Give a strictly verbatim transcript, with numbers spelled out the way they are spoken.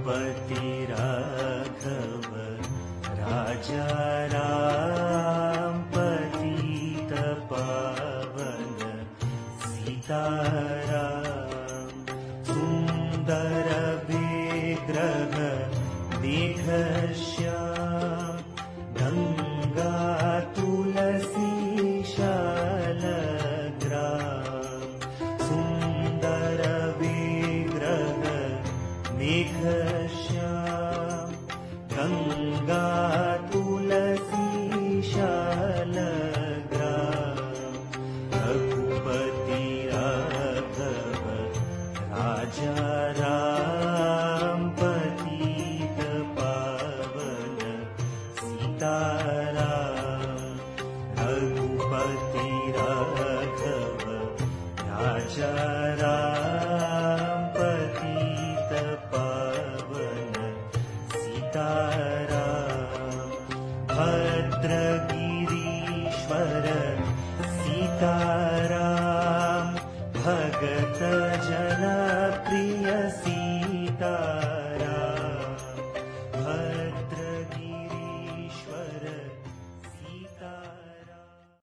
रघुपति राघव राजा राम पतित पावन सीताराम। सुंदर विग्रह देख श्याम गंगा तुलसी शालग्राम। सुंदर विग्रह देख श्याम गंगा तुलसी शालग्राम। रघुपति राघव राजा राम पतित पावन सीताराम। रघुपति राघव राजा राम पतित पावन सीताराम। भद्रगिरीश्वर